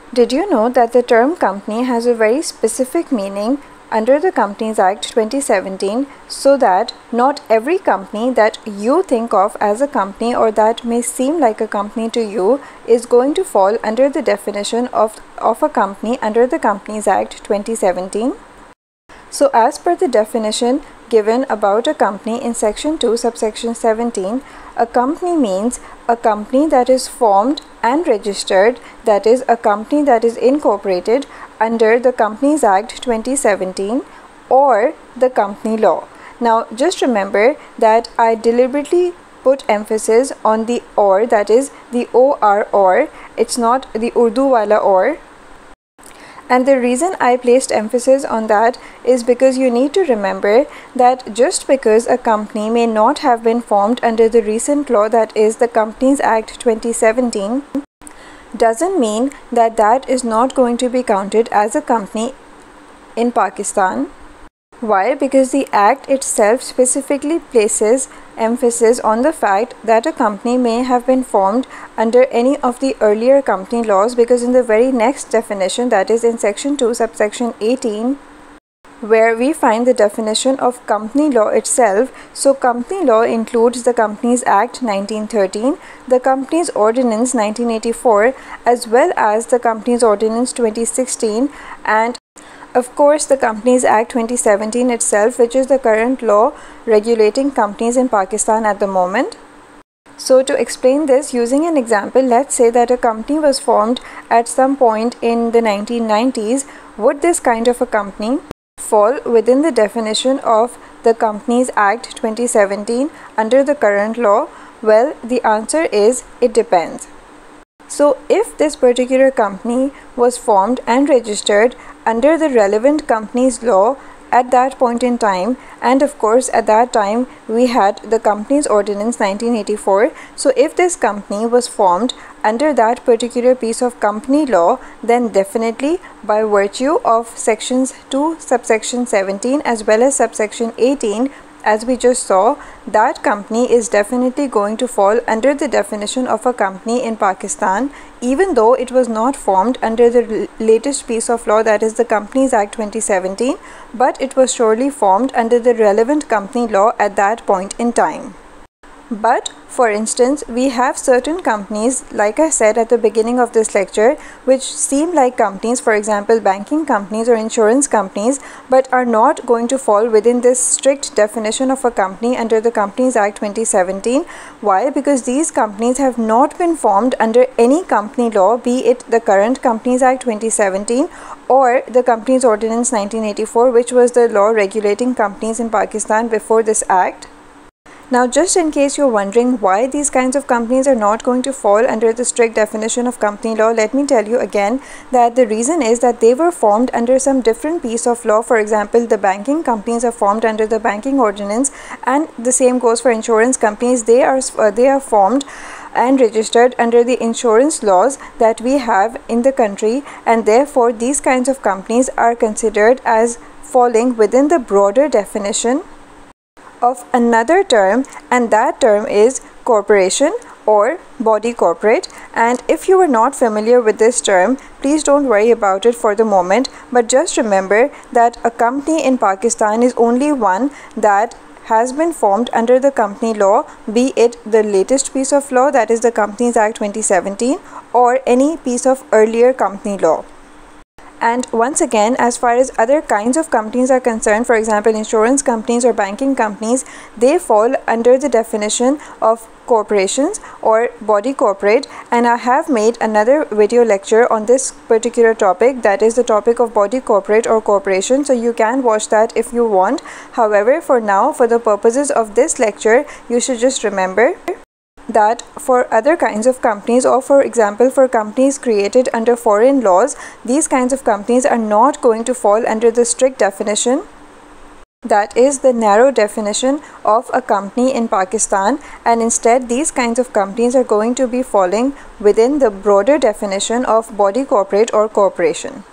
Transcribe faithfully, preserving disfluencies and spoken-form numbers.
Did you know that the term company has a very specific meaning under the Companies Act twenty seventeen, so that not every company that you think of as a company or that may seem like a company to you is going to fall under the definition of, of a company under the Companies Act twenty seventeen. So as per the definition given about a company in section two subsection seventeen, a company means a company that is formed and registered, that is a company that is incorporated under the Companies Act twenty seventeen or the company law. Now just remember that I deliberately put emphasis on the or, that is the O R or, it's not the Urdu wala or. And the reason I placed emphasis on that is because you need to remember that just because a company may not have been formed under the recent law, that is the Companies Act twenty seventeen, doesn't mean that that is not going to be counted as a company in Pakistan. Why? Because the Act itself specifically places emphasis on the fact that a company may have been formed under any of the earlier company laws, because in the very next definition, that is in section two subsection eighteen, where we find the definition of company law itself. So company law includes the Companies Act nineteen thirteen, the Companies Ordinance nineteen eighty-four, as well as the Companies Ordinance twenty sixteen, and of course the Companies Act twenty seventeen itself, which is the current law regulating companies in Pakistan at the moment. So to explain this using an example, let's say that a company was formed at some point in the nineteen nineties. Would this kind of a company fall within the definition of the Companies Act twenty seventeen under the current law? Well, the answer is it depends. So if this particular company was formed and registered under the relevant companies law at that point in time, and of course at that time we had the Companies Ordinance nineteen eighty-four, so if this company was formed under that particular piece of company law, then definitely by virtue of sections two subsection seventeen as well as subsection eighteen, as we just saw, that company is definitely going to fall under the definition of a company in Pakistan, even though it was not formed under the latest piece of law, that is the Companies Act twenty seventeen, but it was surely formed under the relevant company law at that point in time. But for instance, we have certain companies, like I said at the beginning of this lecture, which seem like companies, for example banking companies or insurance companies, but are not going to fall within this strict definition of a company under the Companies Act twenty seventeen. Why? Because these companies have not been formed under any company law, be it the current Companies Act twenty seventeen or the Companies Ordinance nineteen eighty-four, which was the law regulating companies in Pakistan before this act. Now, just in case you're wondering why these kinds of companies are not going to fall under the strict definition of company law, let me tell you again that the reason is that they were formed under some different piece of law. For example, the banking companies are formed under the Banking Ordinance, and the same goes for insurance companies. They are uh, they are formed and registered under the insurance laws that we have in the country, and therefore these kinds of companies are considered as falling within the broader definition of another term, and that term is corporation or body corporate. And if you are not familiar with this term, please don't worry about it for the moment, but just remember that a company in Pakistan is only one that has been formed under the company law, be it the latest piece of law, that is the Companies Act twenty seventeen, or any piece of earlier company law. And once again, as far as other kinds of companies are concerned, for example insurance companies or banking companies, they fall under the definition of corporations or body corporate, and I have made another video lecture on this particular topic, that is the topic of body corporate or corporation, so you can watch that if you want. However, for now, for the purposes of this lecture, you should just remember that for other kinds of companies, or for example for companies created under foreign laws, these kinds of companies are not going to fall under the strict definition, that is the narrow definition of a company in Pakistan, and instead these kinds of companies are going to be falling within the broader definition of body corporate or corporation.